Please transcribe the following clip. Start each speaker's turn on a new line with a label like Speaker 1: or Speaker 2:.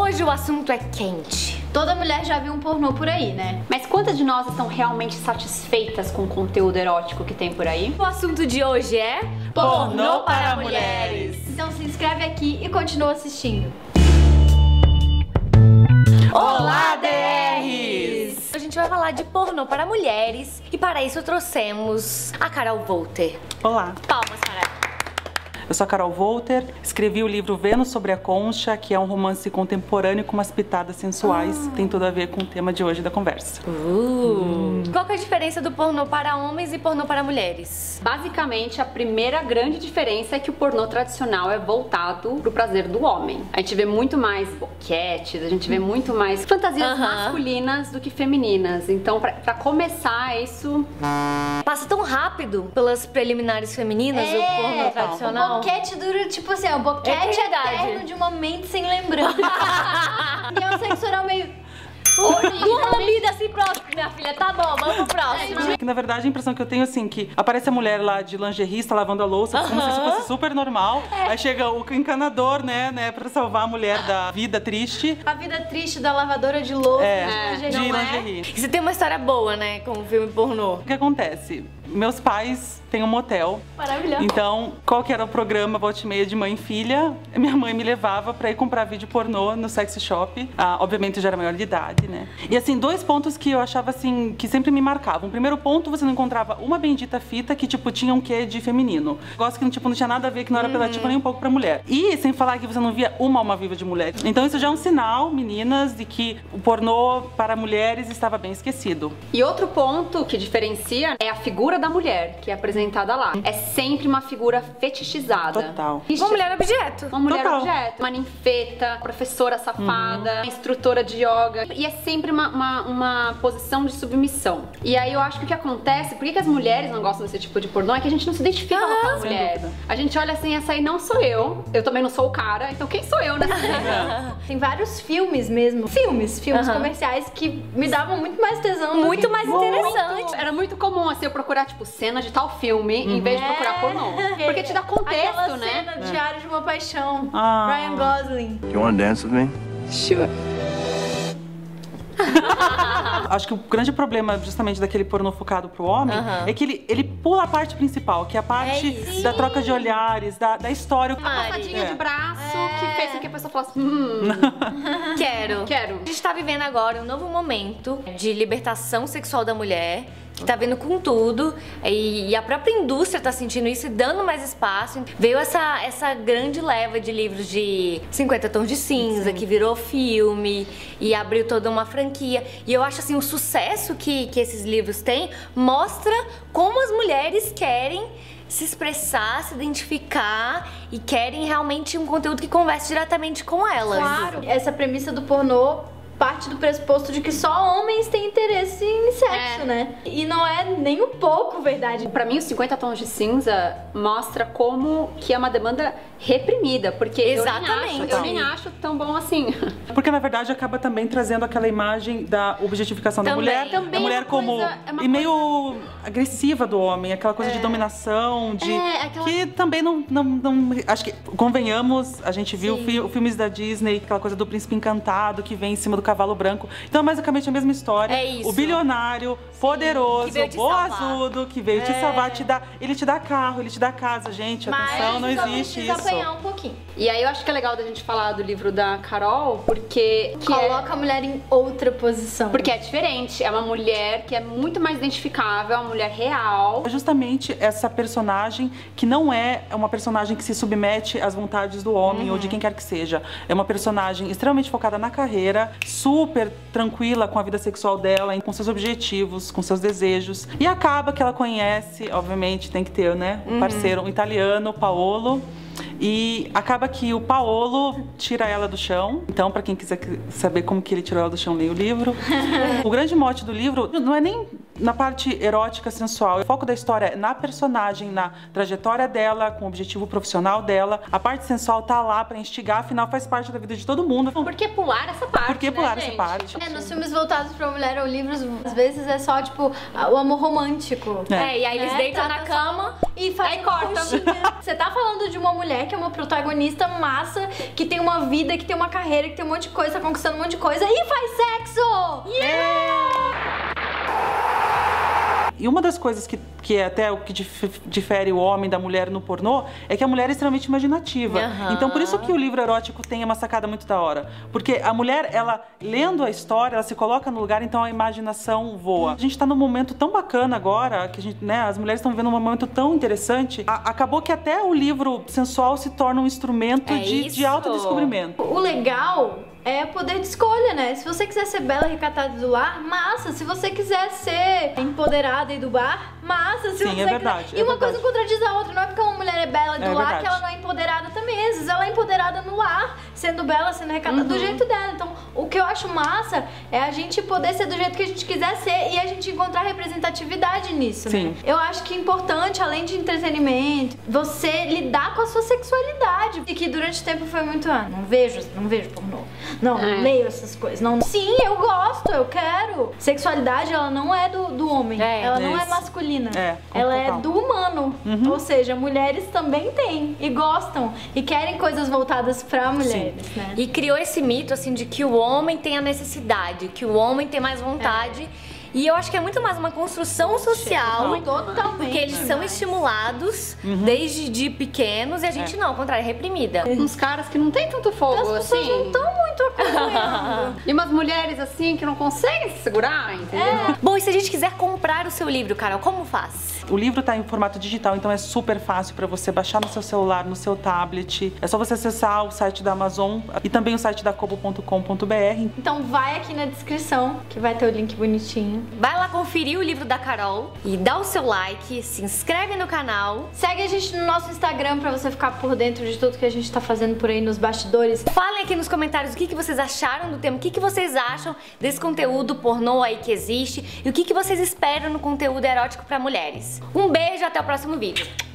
Speaker 1: Hoje o assunto é quente.
Speaker 2: Toda mulher já viu um pornô por aí, né?
Speaker 3: Mas quantas de nós estão realmente satisfeitas com o conteúdo erótico que tem por aí?
Speaker 1: O assunto de hoje é
Speaker 4: Pornô para mulheres.
Speaker 2: Então se inscreve aqui e continua assistindo.
Speaker 4: Olá, DRs!
Speaker 1: A gente vai falar de pornô para mulheres e para isso trouxemos a Carol Volter.
Speaker 4: Olá,
Speaker 1: Palmas para ela.
Speaker 4: eu sou a Carol Volter, escrevi o livro Vênus sobre a Concha, que é um romance contemporâneo com umas pitadas sensuais, tem tudo a ver com o tema de hoje da conversa.
Speaker 1: Qual que é a diferença do pornô para homens e pornô para mulheres?
Speaker 3: Basicamente, a primeira grande diferença é que o pornô tradicional é voltado pro prazer do homem. A gente vê muito mais boquetes, a gente vê muito mais fantasias masculinas do que femininas. Então, pra começar, isso...
Speaker 1: Passa tão rápido pelas preliminares femininas o pornô tradicional.
Speaker 2: O boquete dura, tipo assim, o boquete eterno de uma mente sem lembrança. E é um sexo oral meio...
Speaker 1: Uma lambida assim, próximo, minha filha. Tá bom, vamos pro próximo.
Speaker 4: Que, na verdade, a impressão que eu tenho, assim, que aparece a mulher lá de lingerie, está lavando a louça, como se isso fosse super normal. Aí chega o encanador, né, pra salvar a mulher da vida triste.
Speaker 2: A vida triste da lavadora de louça.
Speaker 4: De lingerie.
Speaker 1: E você tem uma história boa, né, com o filme pornô.
Speaker 4: O que acontece? Meus pais têm um motel.
Speaker 2: Maravilhoso.
Speaker 4: Então, qual que era o programa volta e meia de mãe e filha? Minha mãe me levava pra ir comprar vídeo pornô no sex shop. Obviamente eu já era maior de idade, né? E assim, dois pontos que eu achava assim, que sempre me marcavam. O primeiro ponto, você não encontrava uma bendita fita que, tipo, tinha um quê de feminino. Gosto que, tipo, não tinha nada a ver, que não era apelativo nem um pouco pra mulher. E sem falar que você não via uma alma viva de mulher. Então isso já é um sinal, meninas, de que o pornô para mulheres estava bem esquecido.
Speaker 3: E outro ponto que diferencia é a figura da mulher, que é apresentada lá. É sempre uma figura fetichizada.
Speaker 4: Total.
Speaker 1: Uma mulher objeto.
Speaker 3: Uma mulher
Speaker 4: Total.
Speaker 3: objeto, uma ninfeta, professora safada, instrutora de yoga. E é sempre uma posição de submissão. E aí eu acho que o que acontece, por que as mulheres não gostam desse tipo de pornô, é que a gente não se identifica com aquela
Speaker 4: sem
Speaker 3: mulher.
Speaker 4: dúvida.
Speaker 3: A gente olha assim, essa aí não sou eu também não sou o cara, então quem sou eu nessa cena?
Speaker 2: Tem vários filmes mesmo. Filmes comerciais que me davam muito mais tesão.
Speaker 1: Muito mais interessante.
Speaker 3: Era muito comum assim eu procurar tipo cena de tal filme em vez de procurar pornô. Porque te dá contexto,
Speaker 2: Aquela
Speaker 3: né?
Speaker 2: cena Diário de uma Paixão.
Speaker 4: Ah.
Speaker 2: Ryan Gosling.
Speaker 5: You want to dance with me?
Speaker 2: Sure.
Speaker 4: Acho que o grande problema justamente daquele pornô focado pro homem é que ele pula a parte principal, que é a parte da troca de olhares, da história.
Speaker 3: A passadinha de braço que fez com que a pessoa falasse
Speaker 1: Quero.
Speaker 3: quero.
Speaker 1: A gente tá vivendo agora um novo momento de libertação sexual da mulher, que tá vindo com tudo, e a própria indústria tá sentindo isso e dando mais espaço. Veio essa grande leva de livros de 50 Tons de Cinza, que virou filme e abriu toda uma franquia. E eu acho assim, o sucesso que esses livros têm mostra como as mulheres querem se expressar, se identificar e querem realmente um conteúdo que converse diretamente com elas.
Speaker 2: Claro. Essa premissa do pornô parte do pressuposto de que só homens têm interesse em sexo, né? E não é nem um pouco verdade.
Speaker 3: Pra mim, os 50 Tons de Cinza mostra como que é uma demanda reprimida, porque
Speaker 1: Exatamente.
Speaker 3: eu nem acho tão bom assim.
Speaker 4: Porque na verdade acaba também trazendo aquela imagem da objetificação da mulher.
Speaker 3: Também
Speaker 4: a mulher
Speaker 3: é uma
Speaker 4: como
Speaker 3: coisa- é uma
Speaker 4: e meio agressiva do homem, aquela coisa de dominação, de que também não acho que convenhamos, a gente viu filmes da Disney, aquela coisa do príncipe encantado que vem em cima do cavalo branco. Então é basicamente a mesma história.
Speaker 1: É isso.
Speaker 4: O bilionário, poderoso,
Speaker 1: que veio te
Speaker 4: boazudo, que veio te salvar, ele te dá carro, ele te dá casa, gente. Atenção, não
Speaker 2: só
Speaker 4: existe
Speaker 2: precisa
Speaker 4: isso.
Speaker 2: apanhar um pouquinho.
Speaker 3: E aí eu acho que é legal da gente falar do livro da Carol, porque
Speaker 2: Coloca a mulher em outra posição.
Speaker 3: porque é diferente, é uma mulher que é muito mais identificável, é uma mulher real.
Speaker 4: É justamente essa personagem que não é uma personagem que se submete às vontades do homem ou de quem quer que seja. É uma personagem extremamente focada na carreira, super tranquila com a vida sexual dela, com seus objetivos, com seus desejos. E acaba que ela conhece, obviamente, tem que ter, né, um parceiro, um italiano, Paolo. E acaba que o Paolo tira ela do chão. Então, pra quem quiser saber como que ele tirou ela do chão, leia o livro. O grande mote do livro não é nem Na parte erótica, sensual, o foco da história é na personagem, na trajetória dela, com o objetivo profissional dela. A parte sensual tá lá pra instigar, afinal faz parte da vida de todo mundo.
Speaker 3: Por que pular essa parte?
Speaker 4: Por que pular essa
Speaker 3: gente?
Speaker 4: parte?
Speaker 2: Nos filmes voltados pra mulher ou livros, às vezes é só, tipo, o amor romântico.
Speaker 1: E aí eles deitam na cama
Speaker 2: e fazem corta. Você tá falando de uma mulher que é uma protagonista massa, que tem uma vida, que tem uma carreira, que tem um monte de coisa, tá conquistando um monte de coisa e faz sexo!
Speaker 4: E uma das coisas que é até o que difere o homem da mulher no pornô é que a mulher é extremamente imaginativa. Então por isso que o livro erótico tem uma sacada muito da hora. Porque a mulher, ela lendo a história, ela se coloca no lugar, então a imaginação voa. A gente tá num momento tão bacana agora, que a gente, né, as mulheres estão vivendo um momento tão interessante. Acabou que até o livro sensual se torna um instrumento de autodescobrimento.
Speaker 2: O legal é poder de escolha, né? Se você quiser ser bela, recatada do lar, massa. Se você quiser ser empoderada e do bar, massa. Se
Speaker 4: Sim,
Speaker 2: você
Speaker 4: é verdade.
Speaker 2: E uma coisa não contradiz a outra. Não é porque uma mulher é bela do lar que ela não é empoderada também. Às vezes ela é empoderada no lar, sendo bela, sendo recatada do jeito dela. Então, o que eu acho massa é a gente poder ser do jeito que a gente quiser ser e a gente encontrar representatividade nisso,
Speaker 4: Sim.
Speaker 2: né? Eu acho que é importante, além de entretenimento, você lidar com a sua sexualidade. E que durante o tempo foi muito, não vejo pornô. Não leio essas coisas. Não. Sim, eu gosto, eu quero. Sexualidade, ela não é do homem. Ela não é masculina. Ela é do humano. Ou seja, mulheres também têm e gostam e querem coisas voltadas pra mulheres, né?
Speaker 1: E criou esse mito, assim, de que o homem tem a necessidade, que o homem tem mais vontade. E eu acho que é muito mais uma construção social.
Speaker 2: Totalmente.
Speaker 1: Porque eles são estimulados desde de pequenos e a gente não, ao contrário, é reprimida.
Speaker 3: Uns caras que não tem tanto fogo,
Speaker 2: As pessoas não estão muito acompanhando.
Speaker 3: E umas mulheres assim que não conseguem se segurar, entendeu?
Speaker 1: Bom, e se a gente quiser comprar o seu livro, Carol, como faz?
Speaker 4: O livro tá em formato digital, então é super fácil para você baixar no seu celular, no seu tablet. É só você acessar o site da Amazon e também o site da kobo.com.br.
Speaker 2: Então vai aqui na descrição que vai ter o link bonitinho.
Speaker 1: Vai lá conferir o livro da Carol e dá o seu like, se inscreve no canal.
Speaker 2: Segue a gente no nosso Instagram pra você ficar por dentro de tudo que a gente tá fazendo por aí nos bastidores.
Speaker 1: Falem aqui nos comentários o que vocês acharam do tema, o que vocês acham desse conteúdo pornô aí que existe e o que vocês esperam no conteúdo erótico pra mulheres. Um beijo, até o próximo vídeo.